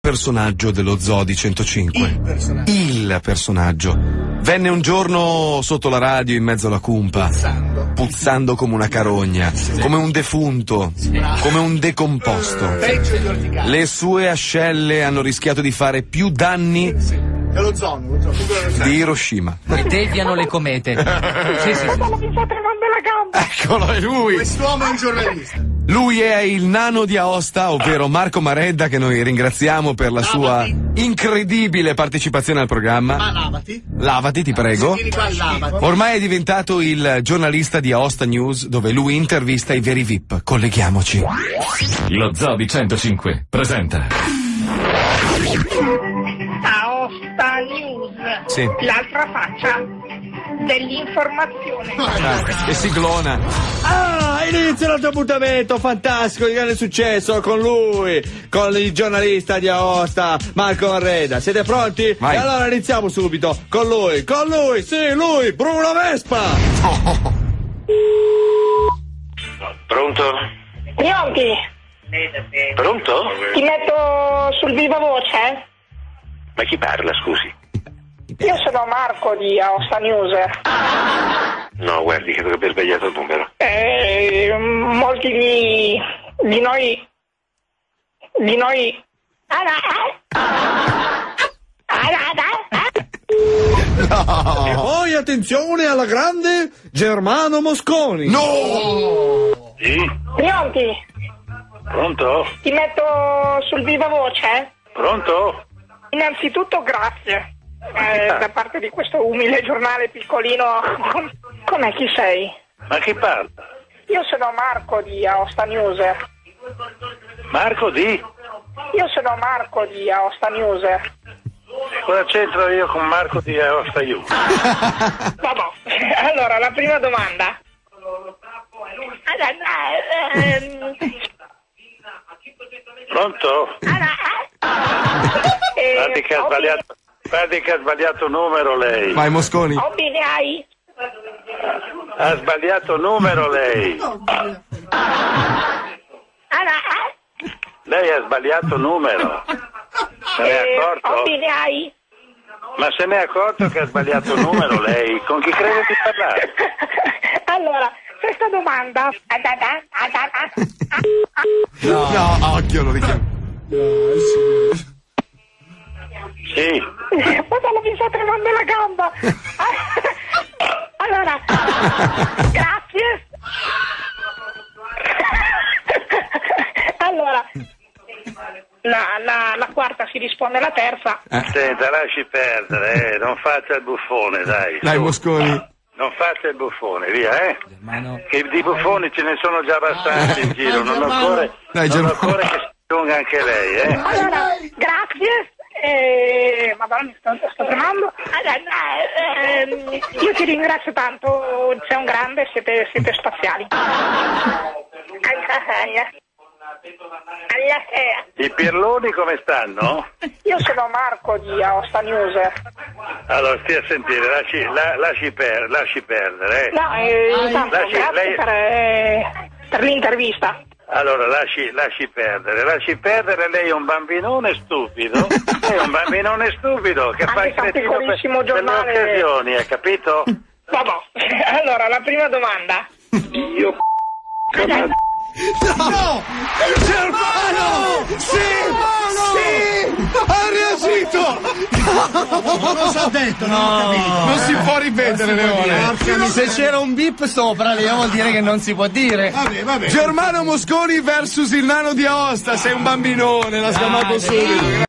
personaggio dello Zoo di 105. Il personaggio. Venne un giorno sotto la radio in mezzo alla cumpa, puzzando come una carogna, come un defunto, come un decomposto. Le sue ascelle hanno rischiato di fare più danni di Hiroshima. E deviano le comete. Sì. Eccolo, è lui. Quest'uomo è un giornalista. Lui è il nano di Aosta, ovvero Marco Maredda, che noi ringraziamo per la sua incredibile partecipazione al programma. Lavati, ti prego. Ormai è diventato il giornalista di Aosta News, dove lui intervista i veri VIP. Colleghiamoci. Lo Zoo di 105 presenta Aosta News. Sì. L'altra faccia dell'informazione. E siglona. Inizia l'altro appuntamento fantastico di grande successo con lui, con il giornalista di Aosta, Marco Maredda. Siete pronti? Vai. E allora iniziamo subito con lui, sì, lui, Bruno Vespa. Pronto? Pronti? Pronto? Ti metto sul viva voce? Ma chi parla, scusi? Io sono Marco di Aosta News. No, guardi, credo che abbia sbagliato il numero. Molti di noi. E poi attenzione alla grande Germano Mosconi. No! Sì? Pronti? Pronto? Ti metto sul viva voce? Pronto? Innanzitutto grazie. Da parte di questo umile giornale piccolino. Com'è, chi sei? Ma chi parla? Io sono Marco di Aosta News. Marco di? Io sono Marco di Aosta News. Cosa c'entro io con Marco di Aosta News? Vabbè, allora la prima domanda. Pronto? Guardi che ha sbagliato numero lei. Vai, Mosconi. Hobby ne hai? Ha sbagliato numero lei. Lei ha sbagliato numero. Se ne è accorto? Hobby ne hai? Ma se ne è accorto che ha sbagliato numero lei? Con chi crede di parlare? Allora, questa domanda. No, occhio, lo richiamo. Sì. Madonna, mi sta tremando la gamba. Allora, grazie. Allora, la quarta si risponde alla terza. Senta, lasci perdere, non faccia il buffone, dai. Dai, Mosconi. Non faccia il buffone, via, Che di buffoni ce ne sono già abbastanza in giro, non occorre che si giunga anche lei, Allora, grazie. Madonna, mi sto tremando. Io ti ringrazio tanto, sei un grande, siete spaziali. I pirloni come stanno? Io sono Marco di Aosta News. Allora, stia a sentire, lasci perdere. No, intanto, grazie per l'intervista. Allora, lasci perdere, lei è un bambinone stupido, è un bambinone stupido che fa il cretino per le occasioni, hai capito? Vabbè, allora, la prima domanda. Io No! Germano! Sì! Ha reagito! Cosa ha detto? Non ho capito. Non si può ripetere, Leone. Se c'era un bip sopra, lì vuol dire che non si può dire. Vabbè. Germano Mosconi versus il nano di Aosta. Sei un bambinone, l'ha scamato subito.